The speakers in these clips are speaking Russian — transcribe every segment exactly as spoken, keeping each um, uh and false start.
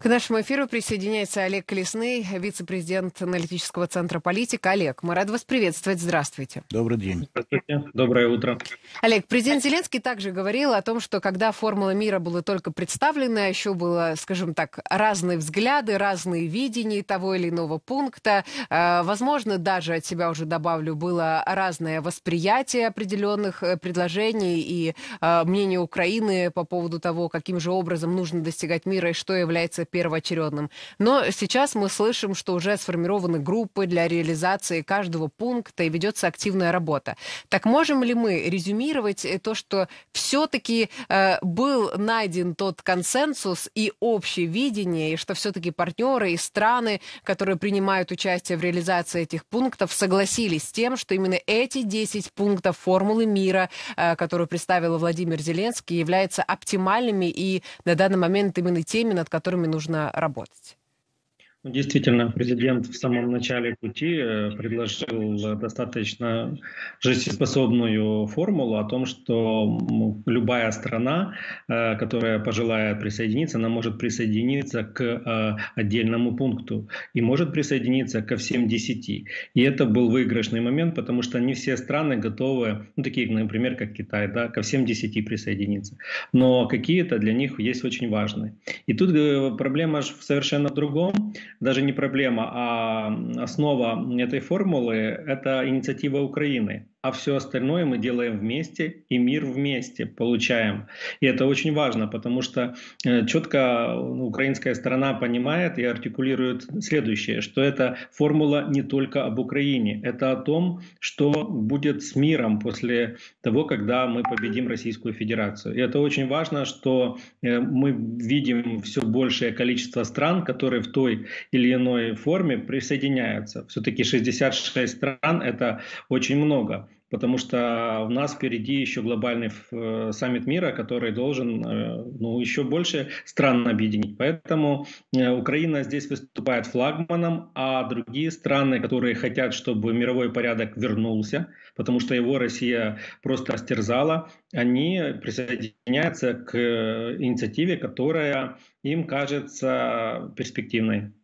К нашему эфиру присоединяется Олег Колесный, вице-президент аналитического центра «Политика». Олег, мы рады вас приветствовать. Здравствуйте. Добрый день. Здравствуйте. Доброе утро. Олег, президент Зеленский также говорил о том, что когда формула мира была только представлена, еще было, скажем так, разные взгляды, разные видения того или иного пункта. Возможно, даже от себя уже добавлю, было разное восприятие определенных предложений и мнения Украины по поводу того, каким же образом нужно достигать мира и что является первоочередным. Но сейчас мы слышим, что уже сформированы группы для реализации каждого пункта и ведется активная работа. Так можем ли мы резюмировать то, что все-таки э, был найден тот консенсус и общее видение, и что все-таки партнеры и страны, которые принимают участие в реализации этих пунктов, согласились с тем, что именно эти десять пунктов формулы мира, э, которую представил Владимир Зеленский, являются оптимальными и на данный момент именно теми, над которыми нужно работать? Действительно, президент в самом начале пути предложил достаточно жизнеспособную формулу о том, что любая страна, которая пожелает присоединиться, она может присоединиться к отдельному пункту и может присоединиться ко всем десяти. И это был выигрышный момент, потому что не все страны готовы, ну, такие, например, как Китай, да, ко всем десяти присоединиться. Но какие-то для них есть очень важные. И тут проблема совершенно в другом. Даже не проблема, а основа этой формулы – это инициатива Украины. А все остальное мы делаем вместе, и мир вместе получаем. И это очень важно, потому что четко украинская сторона понимает и артикулирует следующее, что эта формула не только об Украине. Это о том, что будет с миром после того, когда мы победим Российскую Федерацию. И это очень важно, что мы видим все большее количество стран, которые в той или иной форме присоединяются. Все-таки шестьдесят шесть стран – это очень много. Потому что у нас впереди еще глобальный саммит мира, который должен, ну, еще больше стран объединить. Поэтому Украина здесь выступает флагманом, а другие страны, которые хотят, чтобы мировой порядок вернулся, потому что его Россия просто растерзала, они присоединяются к инициативе, которая им кажется перспективной.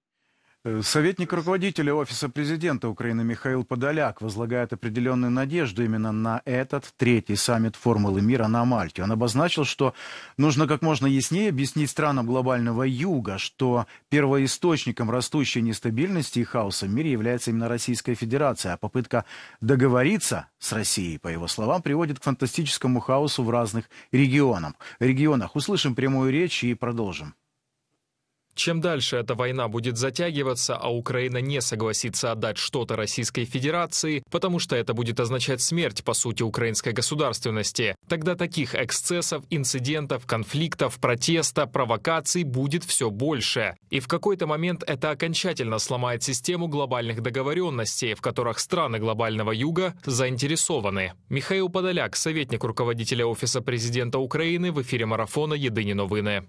Советник руководителя Офиса президента Украины Михаил Подоляк возлагает определенную надежду именно на этот третий саммит формулы мира на Мальте. Он обозначил, что нужно как можно яснее объяснить странам глобального юга, что первоисточником растущей нестабильности и хаоса в мире является именно Российская Федерация, а попытка договориться с Россией, по его словам, приводит к фантастическому хаосу в разных регионах. регионах. Услышим прямую речь и продолжим. Чем дальше эта война будет затягиваться, а Украина не согласится отдать что-то Российской Федерации, потому что это будет означать смерть, по сути, украинской государственности, тогда таких эксцессов, инцидентов, конфликтов, протеста, провокаций будет все больше. И в какой-то момент это окончательно сломает систему глобальных договоренностей, в которых страны глобального юга заинтересованы. Михаил Подоляк, советник руководителя Офиса президента Украины, в эфире марафона «Єдині новини».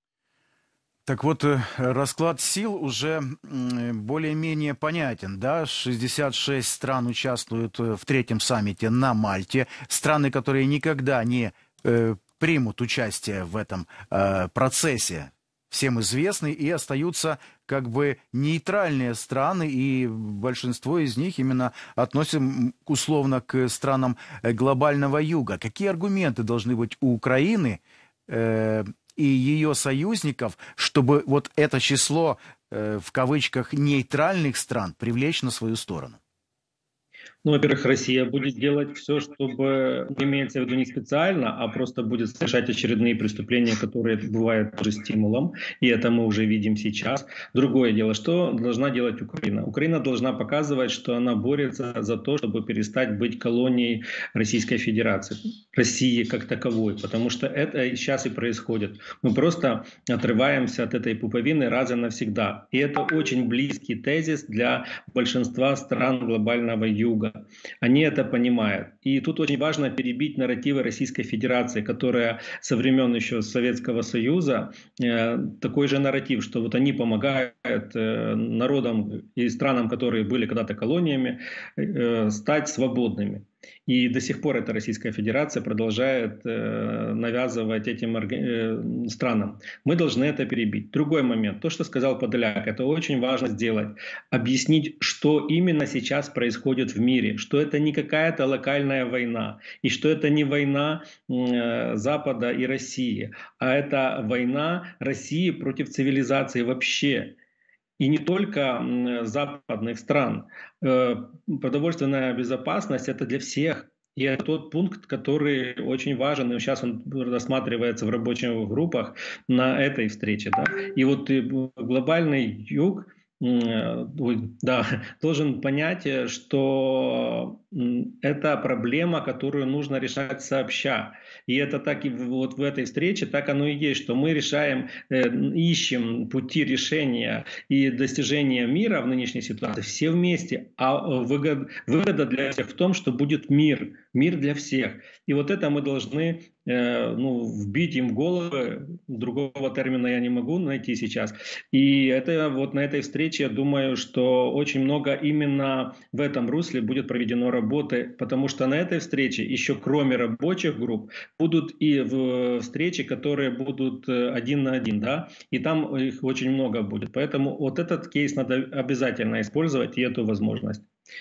Так вот, расклад сил уже более-менее понятен, да? шестьдесят шесть стран участвуют в третьем саммите на Мальте. Страны, которые никогда не э, примут участие в этом э, процессе, всем известны, и остаются как бы нейтральные страны, и большинство из них именно относим условно к странам глобального юга. Какие аргументы должны быть у Украины э, и ее союзников, чтобы вот это число, э, в кавычках, нейтральных стран привлечь на свою сторону? Ну, во-первых, Россия будет делать все, чтобы, имеется в виду не специально, а просто будет совершать очередные преступления, которые бывают тоже стимулом, и это мы уже видим сейчас. Другое дело, что должна делать Украина? Украина должна показывать, что она борется за то, чтобы перестать быть колонией Российской Федерации, России как таковой, потому что это сейчас и происходит. Мы просто отрываемся от этой пуповины раз и навсегда. И это очень близкий тезис для большинства стран глобального юга. Они это понимают. И тут очень важно перебить нарративы Российской Федерации, которая со времен еще Советского Союза, э, такой же нарратив, что вот они помогают э, народам и странам, которые были когда-то колониями, э, стать свободными. И до сих пор эта Российская Федерация продолжает э, навязывать этим э, странам. Мы должны это перебить. Другой момент. То, что сказал Подоляк, это очень важно сделать. Объяснить, что именно сейчас происходит в мире. Что это не какая-то локальная война. И что это не война э, Запада и России. А это война России против цивилизации вообще. И не только западных стран. Продовольственная безопасность – это для всех. И это тот пункт, который очень важен, и сейчас он рассматривается в рабочих группах на этой встрече. Да? И вот глобальный юг, да, должен понять, что это проблема, которую нужно решать сообща. И это так и вот в этой встрече, так оно и есть, что мы решаем, ищем пути решения и достижения мира в нынешней ситуации все вместе. А выгода, выгода для всех в том, что будет мир, мир для всех. И вот это мы должны э, ну, вбить им в головы, другого термина я не могу найти сейчас. И это вот на этой встрече, я думаю, что очень много именно в этом русле будет проведено работы, потому что на этой встрече, еще кроме рабочих групп, будут и встречи, которые будут один на один, да, и там их очень много будет. Поэтому вот этот кейс надо обязательно использовать и эту возможность.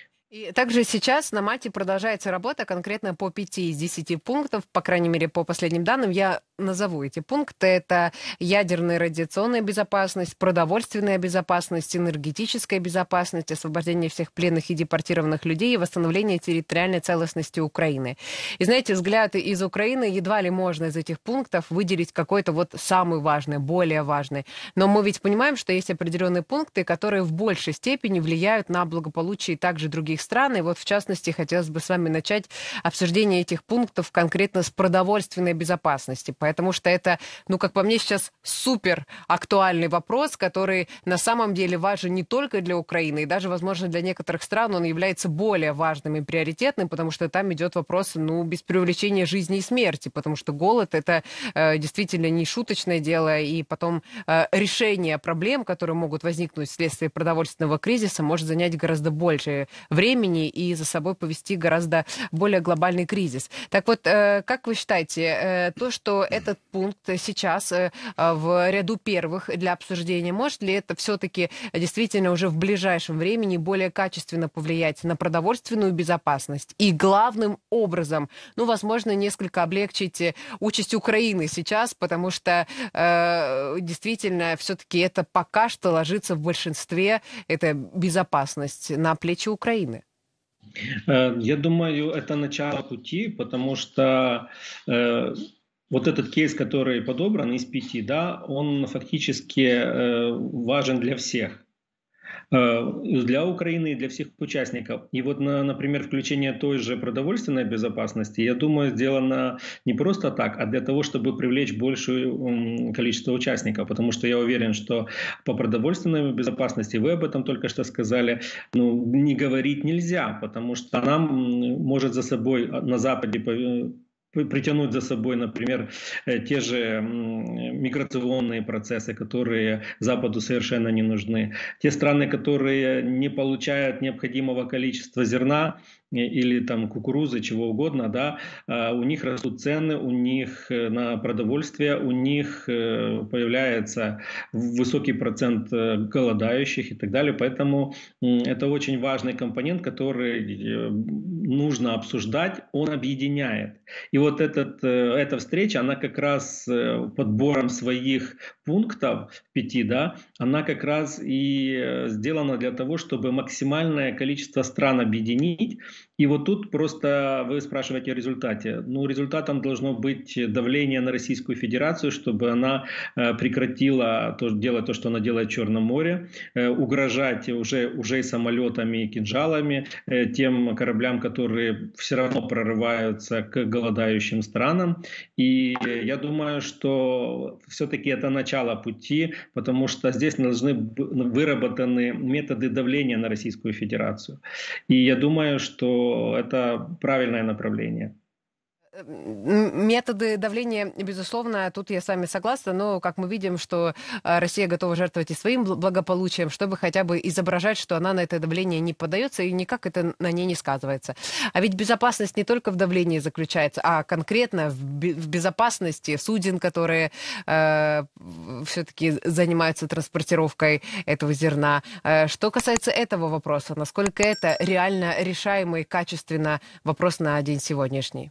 И также сейчас на Мальте продолжается работа конкретно по пяти из десяти пунктов, по крайней мере, по последним данным. Я назову эти пункты. Это ядерная и радиационная безопасность, продовольственная безопасность, энергетическая безопасность, освобождение всех пленных и депортированных людей и восстановление территориальной целостности Украины. И знаете, взгляд из Украины, едва ли можно из этих пунктов выделить какой-то вот самый важный, более важный. Но мы ведь понимаем, что есть определенные пункты, которые в большей степени влияют на благополучие также других стран. И вот, в частности, хотелось бы с вами начать обсуждение этих пунктов конкретно с продовольственной безопасности, потому что это, ну, как по мне, сейчас супер актуальный вопрос, который на самом деле важен не только для Украины, и даже, возможно, для некоторых стран он является более важным и приоритетным, потому что там идет вопрос, ну, без преувеличения жизни и смерти, потому что голод — это э, действительно не шуточное дело, и потом э, решение проблем, которые могут возникнуть вследствие продовольственного кризиса, может занять гораздо больше времени и за собой повести гораздо более глобальный кризис. Так вот, э, как вы считаете, э, то, что этот пункт сейчас э, в ряду первых для обсуждения, может ли это все-таки действительно уже в ближайшем времени более качественно повлиять на продовольственную безопасность и главным образом, ну, возможно, несколько облегчить участь Украины сейчас, потому что э, действительно все-таки это пока что ложится в большинстве, это безопасность на плечи Украины? Я думаю, это начало пути, потому что э, вот этот кейс, который подобран из пяти, да, он фактически э, важен для всех. Для Украины и для всех участников. И вот, на, например, включение той же продовольственной безопасности, я думаю, сделано не просто так, а для того, чтобы привлечь большее количество участников. Потому что я уверен, что по продовольственной безопасности, вы об этом только что сказали, ну, не говорить нельзя, потому что она может за собой на Западе притянуть за собой, например, те же миграционные процессы, которые Западу совершенно не нужны. Те страны, которые не получают необходимого количества зерна или там кукурузы, чего угодно, да, у них растут цены, у них на продовольствие, у них появляется высокий процент голодающих и так далее. Поэтому это очень важный компонент, который нужно обсуждать, он объединяет. И вот этот, эта встреча, она как раз подбором своих пунктов, пяти, да, она как раз и сделана для того, чтобы максимальное количество стран объединить. И вот тут просто вы спрашиваете о результате. Ну, результатом должно быть давление на Российскую Федерацию, чтобы она прекратила то, делать то, что она делает в Черном море, угрожать уже, уже самолетами и кинжалами тем кораблям, которые все равно прорываются к голодающим странам. И я думаю, что все-таки это начало пути, потому что здесь должны быть выработаны методы давления на Российскую Федерацию. И я думаю, что это правильное направление. Методы давления, безусловно, тут я с вами согласна, но, как мы видим, что Россия готова жертвовать и своим благополучием, чтобы хотя бы изображать, что она на это давление не поддается и никак это на ней не сказывается. А ведь безопасность не только в давлении заключается, а конкретно в безопасности суден, которые э, все-таки занимаются транспортировкой этого зерна. Что касается этого вопроса, насколько это реально решаемый качественно вопрос на день сегодняшний?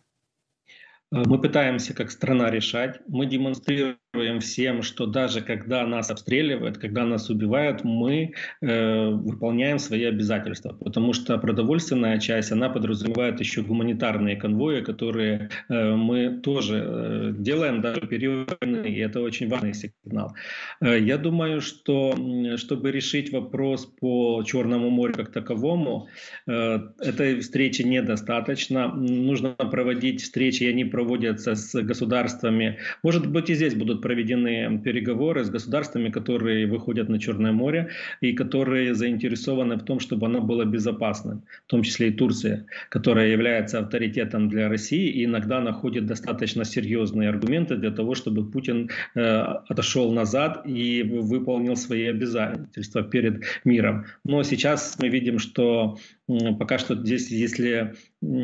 Мы пытаемся как страна решать. Мы демонстрируем всем, что даже когда нас обстреливают, когда нас убивают, мы э, выполняем свои обязательства. Потому что продовольственная часть, она подразумевает еще гуманитарные конвои, которые э, мы тоже э, делаем даже в период войны. И это очень важный сигнал. Э, я думаю, что чтобы решить вопрос по Черному морю как таковому, э, этой встречи недостаточно. Нужно проводить встречи, и они проводятся проводятся с государствами. Может быть, и здесь будут проведены переговоры с государствами, которые выходят на Черное море и которые заинтересованы в том, чтобы оно было безопасным. В том числе и Турция, которая является авторитетом для России и иногда находит достаточно серьезные аргументы для того, чтобы Путин э, отошел назад и выполнил свои обязательства перед миром. Но сейчас мы видим, что пока что здесь, если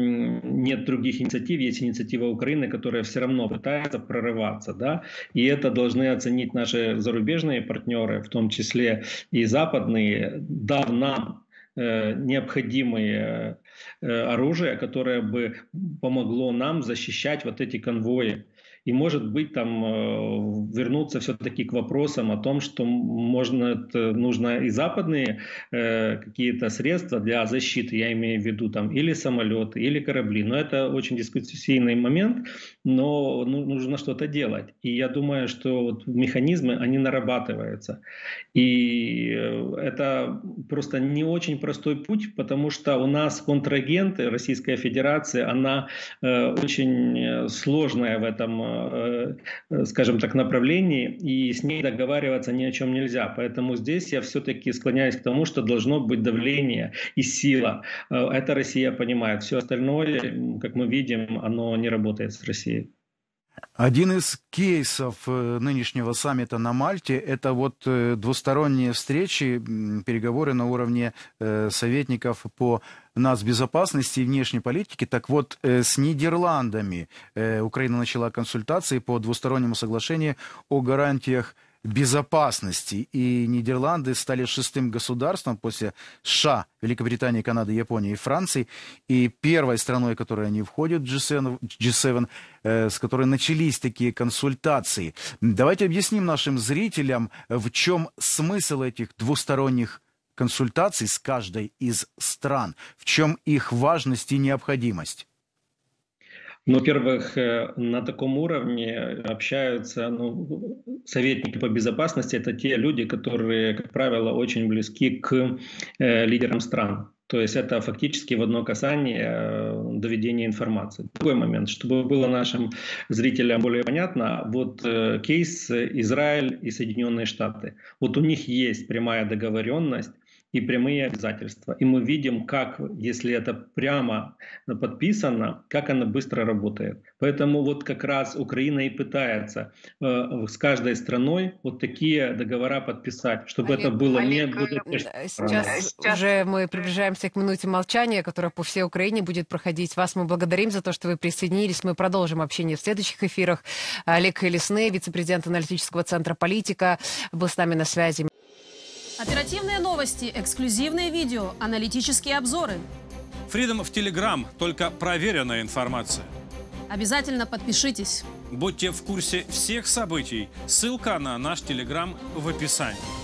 нет других инициатив, есть инициатива Украины, которая все равно пытается прорываться, да, и это должны оценить наши зарубежные партнеры, в том числе и западные, дав нам э, необходимое э, оружие, которое бы помогло нам защищать вот эти конвои. И, может быть, там э, вернуться все-таки к вопросам о том, что можно, это, нужно и западные э, какие-то средства для защиты, я имею в виду там или самолеты, или корабли. Но это очень дискуссийный момент, но ну, нужно что-то делать. И я думаю, что вот механизмы, они нарабатываются. И это просто не очень простой путь, потому что у нас контрагенты, Российская Федерация, она э, очень сложная в этом, скажем так, направлении, и с ней договариваться ни о чем нельзя. Поэтому здесь я все-таки склоняюсь к тому, что должно быть давление и сила. Это Россия понимает. Все остальное, как мы видим, оно не работает с Россией. Один из кейсов нынешнего саммита на Мальте – это вот двусторонние встречи, переговоры на уровне советников по нацбезопасности и внешней политике. Так вот, с Нидерландами Украина начала консультации по двустороннему соглашению о гарантиях безопасности. И Нидерланды стали шестым государством после США, Великобритании, Канады, Японии и Франции. И первой страной, которой они входят в джи севен, э, с которой начались такие консультации. Давайте объясним нашим зрителям, в чем смысл этих двусторонних консультаций с каждой из стран, в чем их важность и необходимость. Ну, во-первых, на таком уровне общаются ну, советники по безопасности. Это те люди, которые, как правило, очень близки к э, лидерам стран. То есть это фактически в одно касание э, доведения информации. Другой момент, чтобы было нашим зрителям более понятно, вот э, кейс Израиль и Соединенные Штаты. Вот у них есть прямая договоренность и прямые обязательства. И мы видим, как, если это прямо подписано, как она быстро работает. Поэтому вот как раз Украина и пытается э, с каждой страной вот такие договора подписать, чтобы Олег, это было Олег, не... Сейчас уже мы приближаемся к минуте молчания, которая по всей Украине будет проходить. Вас мы благодарим за то, что вы присоединились. Мы продолжим общение в следующих эфирах. Олег Лесный, вице-президент аналитического центра «Политика», был с нами на связи. Оперативные новости, эксклюзивные видео, аналитические обзоры. Freedom в Telegram, только проверенная информация. Обязательно подпишитесь. Будьте в курсе всех событий. Ссылка на наш Telegram в описании.